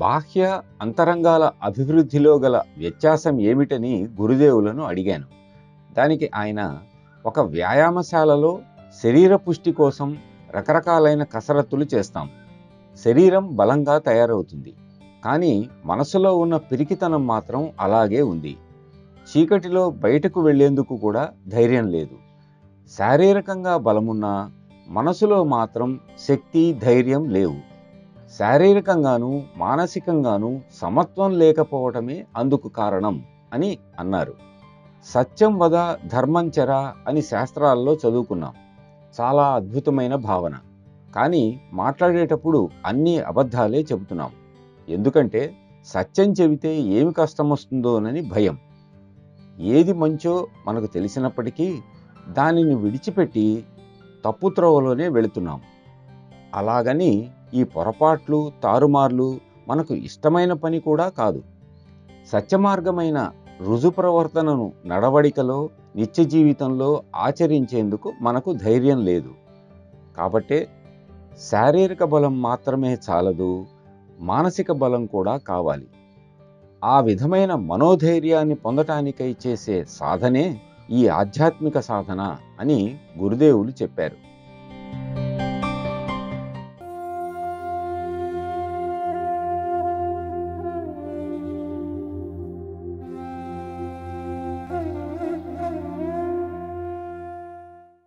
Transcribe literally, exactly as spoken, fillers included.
బాహ్య అంతరంగాల అభివృద్ధిలో గల వ్యత్యాసం ఏమిటని గురుదేవులను అడిగాను. దానికి ఆయన, ఒక వ్యాయామశాలలో శరీర పుష్టి కోసం రకరకాలైన కసరత్తులు చేస్తాం. శరీరం బలంగా తయారవుతుంది. కానీ మనసులో ఉన్న పిరికితనం మాత్రం అలాగే ఉంది. చీకటిలో బయటకు వెళ్లేందుకు కూడా ధైర్యం లేదు. శారీరకంగా బలమున్నా మనసులో మాత్రం శక్తి, ధైర్యం లేవు. శారీరకంగానూ మానసికంగానూ సమత్వం లేకపోవటమే అందుకు కారణం అని అన్నారు. సత్యం వద ధర్మం చెర అని శాస్త్రాల్లో చదువుకున్నాం. చాలా అద్భుతమైన భావన. కానీ మాట్లాడేటప్పుడు అన్నీ అబద్ధాలే చెబుతున్నాం. ఎందుకంటే సత్యం చెబితే ఏమి కష్టం వస్తుందోనని భయం. ఏది మంచో మనకు తెలిసినప్పటికీ దానిని విడిచిపెట్టి తప్పుత్రోవలోనే వెళుతున్నాం. అలాగని ఈ పొరపాట్లు, తారుమార్లు మనకు ఇష్టమైన పని కూడా కాదు. సత్యమార్గమైన రుజు ప్రవర్తనను నడవడికలో, నిత్య జీవితంలో ఆచరించేందుకు మనకు ధైర్యం లేదు. కాబట్టే శారీరక బలం మాత్రమే చాలదు, మానసిక బలం కూడా కావాలి. ఆ విధమైన మనోధైర్యాన్ని పొందటానికై చేసే సాధనే ఈ ఆధ్యాత్మిక సాధన అని గురుదేవులు చెప్పారు.